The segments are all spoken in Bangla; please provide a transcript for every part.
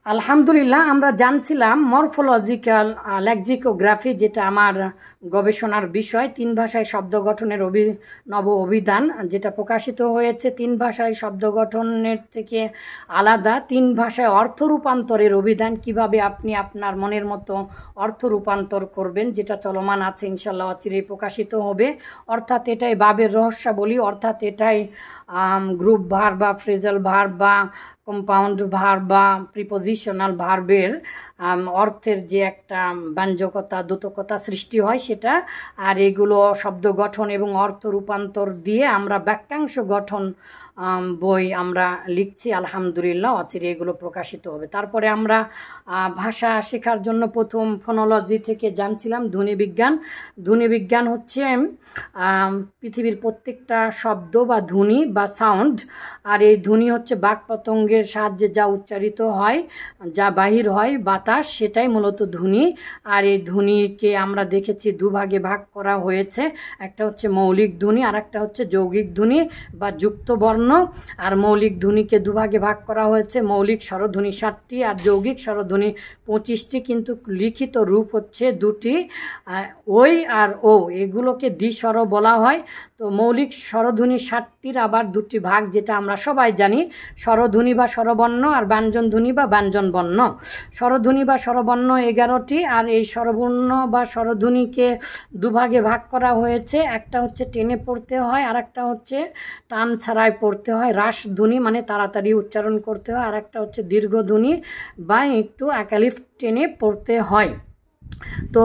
আলহামদুলিল্লাহ, আমরা জানছিলাম মরফোলজিক্যাল লেক্সিকোগ্রাফি, যেটা আমার গবেষণার বিষয়। 3 ভাষায় শব্দ গঠনের অভিনব অভিধান, যেটা প্রকাশিত হয়েছে 3 ভাষায় শব্দ গঠনের থেকে আলাদা। 3 ভাষায় অর্থ রূপান্তরের অভিধান, কিভাবে আপনি আপনার মনের মতো অর্থ রূপান্তর করবেন, যেটা চলমান আছে, ইনশাল্লাহ অচিরেই প্রকাশিত হবে। অর্থাৎ এটাই ভাবের রহস্যাবলী, অর্থাৎ এটাই গ্রুপ ভার্ব বা ফ্রেজাল ভার্ব বা কম্পাউন্ড ভার্ব বা প্রিপোজিশনাল ভার্বের অর্থের যে একটা ব্যঞ্জকতা দ্যোতকতা সৃষ্টি হয় সেটা। আর এগুলো শব্দ গঠন এবং অর্থ রূপান্তর দিয়ে আমরা বাক্যাংশ গঠন বই আমরা লিখছি। আলহামদুলিল্লাহ অচিরে এগুলো প্রকাশিত হবে। তারপরে আমরা ভাষা শেখার জন্য প্রথম ফোনোলজি থেকে জানছিলাম ধ্বনিবিজ্ঞান। ধ্বনিবিজ্ঞান হচ্ছে পৃথিবীর প্রত্যেকটা শব্দ বা ধ্বনি বা সাউন্ড, আর এই ধ্বনি হচ্ছে বাক পতঙ্গের সাহায্যে যা উচ্চারিত হয়, যা বাহির হয় বাতাস, সেটাই মূলত ধ্বনি। আর এই ধ্বনিকে আমরা দেখেছি দুভাগে ভাগ করা হয়েছে, একটা হচ্ছে মৌলিক ধ্বনি আর একটা হচ্ছে যৌগিক ধ্বনি বা যুক্ত বর্ণ। আর মৌলিক ধ্বনিকে দুভাগে ভাগ করা হয়েছে, মৌলিক স্বরধ্বনি 7টি আর যৌগিক স্বরধ্বনি 25টি, কিন্তু লিখিত রূপ হচ্ছে 2টি, ওই আর ও, এগুলোকে দ্বিস্বর বলা হয়। তো মৌলিক স্বরধ্বনি 7টির আবার 2টি ভাগ, যেটা আমরা সবাই জানি, স্বরধ্বনি বা স্বরবর্ণ আর ব্যঞ্জন ধ্বনি বা ব্যঞ্জন বর্ণ। স্বরধ্বনি বা স্বরবর্ণ 11টি, আর এই স্বরবর্ণ বা স্বরধ্বনিকে দুভাগে ভাগ করা হয়েছে। একটা হচ্ছে টেনে পড়তে হয় আর একটা হচ্ছে টান ছাড়াই পড়তে হয়, রাস ধ্বনি মানে তাড়াতাড়ি উচ্চারণ করতে হয়, আর একটা হচ্ছে দীর্ঘ ধ্বনি বা একটু একালিফ টেনে পড়তে হয়। তো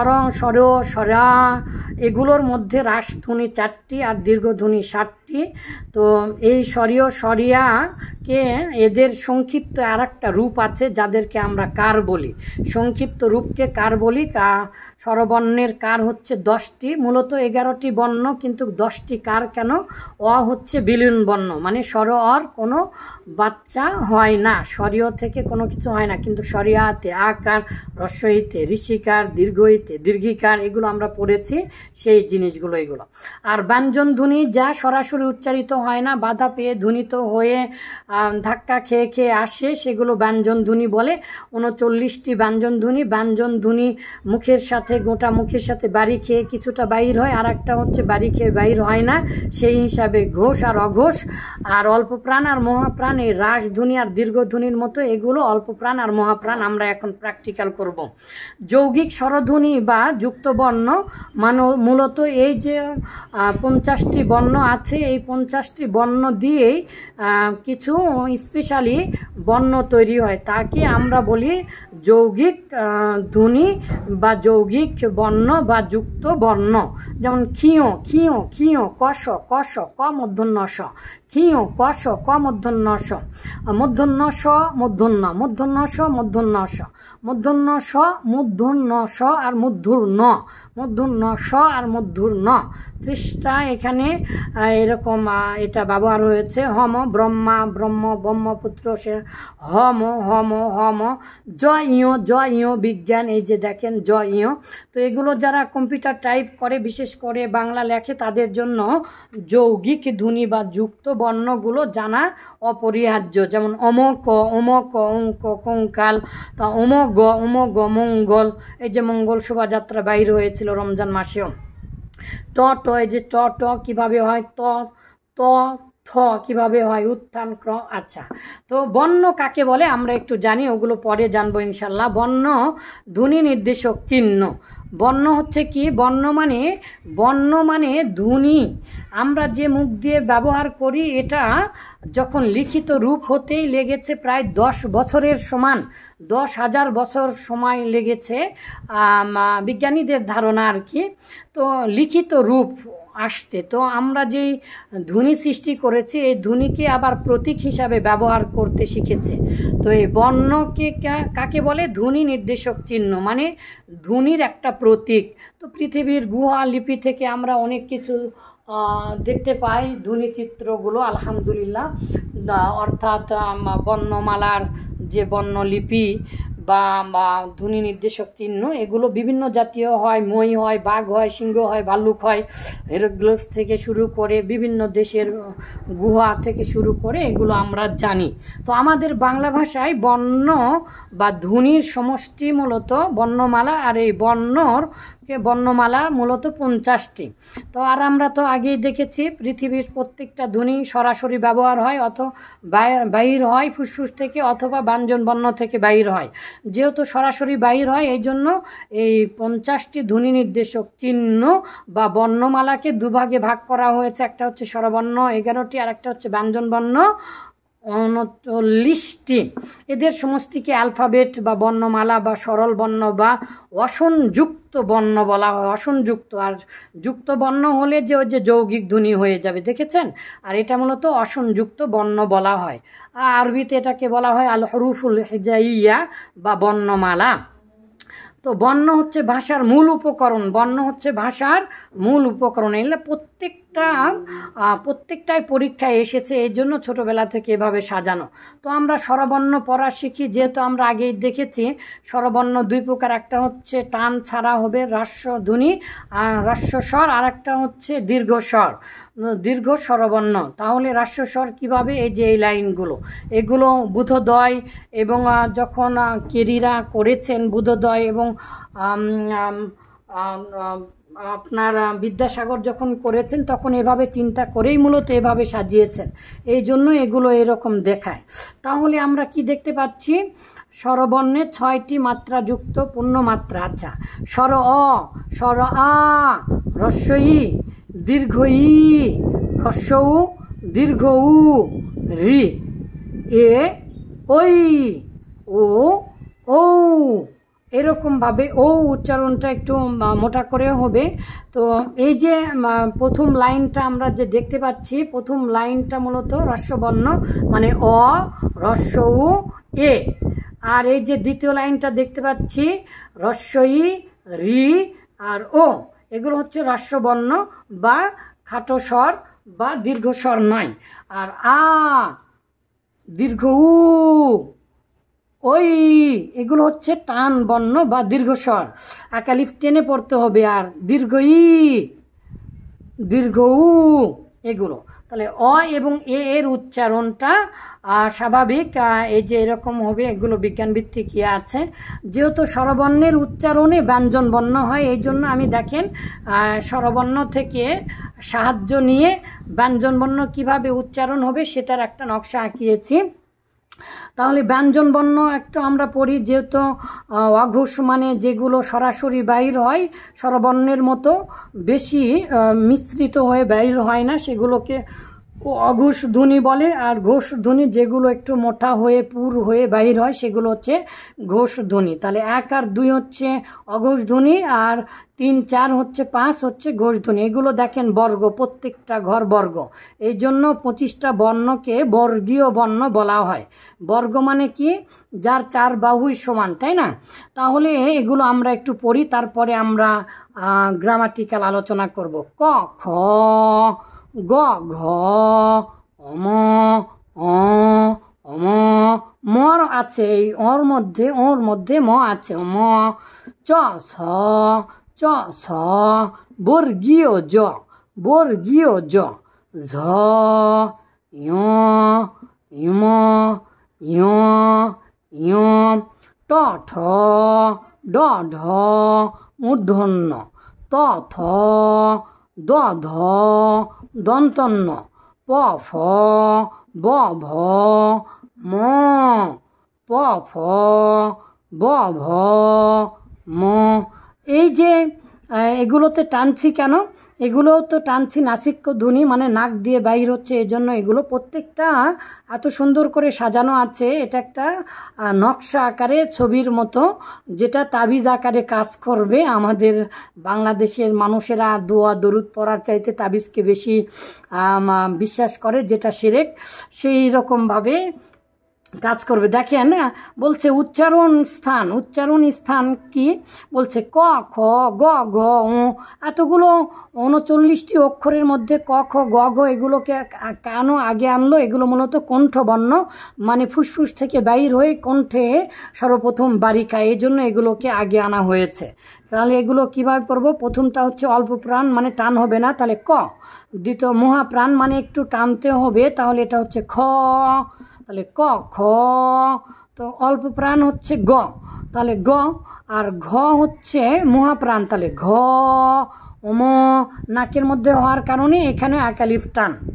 সরা এগুলোর মধ্যে রাসধ্বনি 4টি আর দীর্ঘধ্বনি 7টি। তো এই সরিয়াকে এদের সংক্ষিপ্ত আর একটা রূপ আছে যাদেরকে আমরা কার বলি, সংক্ষিপ্ত রূপকে কার বলি। স্বরবর্ণের কার হচ্ছে 10টি, মূলত 11টি বর্ণ কিন্তু 10টি কার কেন? অ হচ্ছে বিলীন বর্ণ, মানে স্বর অর কোনো বাচ্চা হয় না, স্বরীয় থেকে কোনো কিছু হয় না, কিন্তু সরিয়াতে আকার, হ্রস্বইতে ঋষিকার, দীর্ঘইতে দীর্ঘিকার, এগুলো আমরা পড়েছি সেই জিনিসগুলো এগুলো। আর ব্যঞ্জন ধ্বনি যা সরাসরি উচ্চারিত হয় না, বাধা পেয়ে ধ্বনিত হয়ে ধাক্কা খেয়ে খেয়ে আসে, সেগুলো ব্যঞ্জন ধ্বনি বলে। 39টি ব্যঞ্জন ধ্বনি। ব্যঞ্জন ধ্বনি মুখের সাথে, গোটা মুখের সাথে বাড়ি খেয়ে কিছুটা বাহির হয়, আর একটা হচ্ছে বাড়ি খেয়ে বাহির হয় না, সেই হিসাবে ঘোষ আর অঘোষ। আর অল্প প্রাণ আর মহাপ্রাণ, এই রাস ধ্বনি আর দীর্ঘ ধ্বনির মতো এগুলো অল্প প্রাণ আর মহাপ্রাণ, আমরা এখন প্র্যাকটিক্যাল করব। যৌগিক স্বরধ্বনি বা যুক্ত বর্ণ মূলত এই যে 50টি বর্ণ আছে, এই 50টি বর্ণ দিয়েই কিছু স্পেশালি বর্ণ তৈরি হয়, তাকে আমরা বলি যৌগিক ধ্বনি বা যৌগিক বর্ণ বা যুক্ত বর্ণ। যেমন ক্ষিয় ক্ষিয় ক্ষিয়, কষ কষ ক মূর্ধন্য ষ, ক্ষিয় কষ ক মূর্ধন্য ষ, মূর্ধন্য স মূর্ধন্য, মূর্ধন্য স মূর্ধন্য স, মূর্ধন্য স মূর্ধন্য স আর মূর্ধুর ন, মূর্ধন্য স আর মূর্ধুর ন। পৃষ্ঠা এখানে এরকম এটা ব্যবহার হয়েছে। হম ব্রহ্মা, ব্রহ্ম ব্রহ্মপুত্র, সে হম হম হম। জ ইয় বিজ্ঞান, এই যে দেখেন জ ইয়। তো এগুলো যারা কম্পিউটার টাইপ করে, বিশেষ করে বাংলা লেখে, তাদের জন্য যৌগিক ধ্বনি বা যুক্ত বর্ণগুলো জানা অপরিহার্য। যেমন অমক অমক, অঙ্ক কঙ্কাল, তা অমগ অমগ মঙ্গল, এই যে মঙ্গল শোভাযাত্রা বাইর হয়েছিল রমজান মাসেও। ট ট, এই যে ট ট কিভাবে হয়, ত ত থ কিভাবে হয়, উত্থান ক্র। আচ্ছা, তো বর্ণ কাকে বলে আমরা একটু জানি, ওগুলো পরে জানবো ইনশাল্লাহ। বর্ণ ধ্বনি নির্দেশক চিহ্ন। বর্ণ হচ্ছে কি? বর্ণ মানে ধ্বনি আমরা যে মুখ দিয়ে ব্যবহার করি, এটা যখন লিখিত রূপ হতেই লেগেছে প্রায় 10 বছরের সমান, 10,000 বছর সময় লেগেছে বিজ্ঞানীদের ধারণা আর কি, তো লিখিত রূপ আসতে। তো আমরা যেই ধ্বনি সৃষ্টি করেছি, এই ধ্বনিকে আবার প্রতীক হিসাবে ব্যবহার করতে শিখেছে। তো এই বর্ণকে কাকে বলে? ধ্বনি নির্দেশক চিহ্ন, মানে ধ্বনির একটা প্রতীক। তো পৃথিবীর গুহা লিপি থেকে আমরা অনেক কিছু দেখতে পাই, ধ্বনি চিত্রগুলো আলহামদুলিল্লাহ। অর্থাৎ বর্ণমালার যে বর্ণলিপি বা বা ধ্বনি নির্দেশক চিহ্ন, এগুলো বিভিন্ন জাতীয় হয়, মই হয়, বাঘ হয়, সিংহ হয়, ভাল্লুক হয়, হিরোগ্লিফস থেকে শুরু করে বিভিন্ন দেশের গুহা থেকে শুরু করে এগুলো আমরা জানি। তো আমাদের বাংলা ভাষায় বর্ণ বা ধ্বনির সমষ্টি মূলত বর্ণমালা, আর এই বর্ণমালা মূলত 50টি। তো আর আমরা তো আগেই দেখেছি পৃথিবীর প্রত্যেকটা ধ্বনি সরাসরি ব্যবহার হয় বাহির হয় ফুসফুস থেকে, অথবা ব্যঞ্জন বর্ণ থেকে বাহির হয়। যেহেতু সরাসরি বাহির হয়, এই জন্য এই 50টি ধ্বনি নির্দেশক চিহ্ন বা বর্ণমালাকে দুভাগে ভাগ করা হয়েছে। একটা হচ্ছে স্বরবর্ণ 11টি, আর একটা হচ্ছে ব্যঞ্জন বর্ণ 39টি। এদের সমষ্টিকে অ্যালফাবেট বা বর্ণমালা বা সরল বর্ণ বা অসনযুক্ত বর্ণ বলা হয়। অসনযুক্ত, আর যুক্ত বর্ণ হলে যে ওই যে যৌগিক ধ্বনি হয়ে যাবে, দেখেছেন? আর এটা মূলত অসনযুক্ত বর্ণ বলা হয়। আরবিতে এটাকে বলা হয় আল হরুফুল হিজাইয়া বা বর্ণমালা। তো বর্ণ হচ্ছে ভাষার মূল উপকরণ, বর্ণ হচ্ছে ভাষার মূল উপকরণ। এগুলো প্রত্যেকটাই পরীক্ষায় এসেছে, এই জন্য ছোটোবেলা থেকে এভাবে সাজানো। তো আমরা স্বরবর্ণ পড়া শিখি, যেহেতু আমরা আগেই দেখেছি স্বরবর্ণ দুই প্রকার, একটা হচ্ছে টান ছাড়া হবে হ্রস্বধ্বনি হ্রস্বস্বর, আর একটা হচ্ছে দীর্ঘ স্বরবর্ণ। তাহলে হ্রস্বস্বর কীভাবে? এই যে এই লাইনগুলো, এগুলো বুধোদয়, এবং যখন কেরিরা করেছেন বুধোদয় এবং আপনার বিদ্যাসাগর যখন করেছেন তখন এভাবে চিন্তা করেই মূলত এভাবে সাজিয়েছেন, এই জন্য এগুলো এরকম দেখায়। তাহলে আমরা কি দেখতে পাচ্ছি? স্বরবর্ণে 6টি মাত্রাযুক্ত পূর্ণমাত্রা। আচ্ছা, স্বর অ, স্বর আ, হ্রস্ব ই, দীর্ঘ ই, হ্রস্ব উ, দীর্ঘ উ, রি, এ, ওই, ও, ও, এরকমভাবে ও উচ্চারণটা একটু মোটা করে হবে। তো এই যে প্রথম লাইনটা আমরা যে দেখতে পাচ্ছি, প্রথম লাইনটা মূলত হ্রস্ববর্ণ, মানে অ, হ্রস্ব উ, এ। আর এই যে দ্বিতীয় লাইনটা দেখতে পাচ্ছি হ্রস্ব ই, রি, আর ও, এগুলো হচ্ছে হ্রস্ববর্ণ বা খাটো স্বর বা দীর্ঘস্বর নয়। আর আ, দীর্ঘ উ, ওই, এগুলো হচ্ছে টান বর্ণ বা দীর্ঘস্বর, একালিফ টেনে পড়তে হবে। আর দীর্ঘ ই, দীর্ঘ উ, এগুলো। তাহলে অ এবং এ এর উচ্চারণটা স্বাভাবিক, এই যে এরকম হবে, এগুলো বিজ্ঞানভিত্তিক ইয়ে আছে। যেহেতু স্বরবর্ণের উচ্চারণে ব্যঞ্জন বর্ণ হয়, এই জন্য আমি দেখেন স্বরবর্ণ থেকে সাহায্য নিয়ে ব্যঞ্জন বর্ণ কীভাবে উচ্চারণ হবে সেটার একটা নকশা আঁকিয়েছি। তাহলে ব্যঞ্জন বর্ণ একটু আমরা পড়ি, যেহেতু অঘোষ মানে যেগুলো সরাসরি বাহির হয়, স্বরবর্ণের মতো বেশি মিশ্রিত হয়ে বাহির হয় না, সেগুলোকে অঘোষ ধ্বনি বলে। আর ঘোষ ধ্বনি যেগুলো একটু মোটা হয়ে পুর হয়ে বাহির হয় সেগুলো হচ্ছে ঘোষ ধ্বনি। তাহলে 1 আর 2 হচ্ছে অঘোষ ধ্বনি, আর 3, 4 হচ্ছে 5 হচ্ছে ঘোষ ধ্বনি। এগুলো দেখেন বর্গ, প্রত্যেকটা ঘর বর্গ, এই জন্য 25টা বর্ণকে বর্গীয় বর্ণ বলা হয়। বর্গ মানে কি? যার 4 বাহুই সমান, তাই না? তাহলে এগুলো আমরা একটু পড়ি, তারপরে আমরা গ্রামাটিক্যাল আলোচনা করব। ক, খ, গ, ঘ, অম, অ, অম, মর আছে, এই ওর মধ্যে ম আছে, ম, চ, ছ, চ, ছ, বর্গীয় জ, ঝ, ঞ, ইম, ইয়, ইয়, ট, ঠ, ড, ঢ, মূর্ধন্য, ত, থ, দ, ধ, দন্তন্য, প, ফ, ব, ভ, ম, প, ফ, ব, ভ, ম। এই যে এগুলোতে টানছি কেন? এগুলো তো টানছি নাসিক্য ধ্বনি, মানে নাক দিয়ে বাইর হচ্ছে, এই জন্য এগুলো প্রত্যেকটা এত সুন্দর করে সাজানো আছে। এটা একটা নকশা আকারে ছবির মতো, যেটা তাবিজ আকারে কাজ করবে। আমাদের বাংলাদেশের মানুষেরা দোয়া দরুদ পড়ার চাইতে তাবিজকে বেশি বিশ্বাস করে, যেটা শিরক। সেই রকমভাবে কাজ করবে। দেখেন বলছে উচ্চারণ স্থান কি বলছে, ক খ গ ঘ ঙ, এতগুলো 39টি অক্ষরের মধ্যে ক খ গ ঘ এগুলোকে কেন আগে আনলো? এগুলো মূলত কণ্ঠবর্ণ, মানে ফুসফুস থেকে বাইর হয়ে কণ্ঠে সর্বপ্রথম বাড়ি খায়, এই জন্য এগুলোকে আগে আনা হয়েছে। তাহলে এগুলো কিভাবে পড়বো? প্রথমটা হচ্ছে অল্প প্রাণ, মানে টান হবে না, তাহলে ক। দ্বিতীয় মহাপ্রাণ, মানে একটু টানতে হবে, তাহলে এটা হচ্ছে খ, তাহলে ক খ। তো অল্প প্রাণ হচ্ছে গ, তাহলে গ। আর ঘ হচ্ছে মহাপ্রাণ, তাহলে ঘ। ওম নাকের মধ্যে হওয়ার কারণে এখানে একালিফ টান।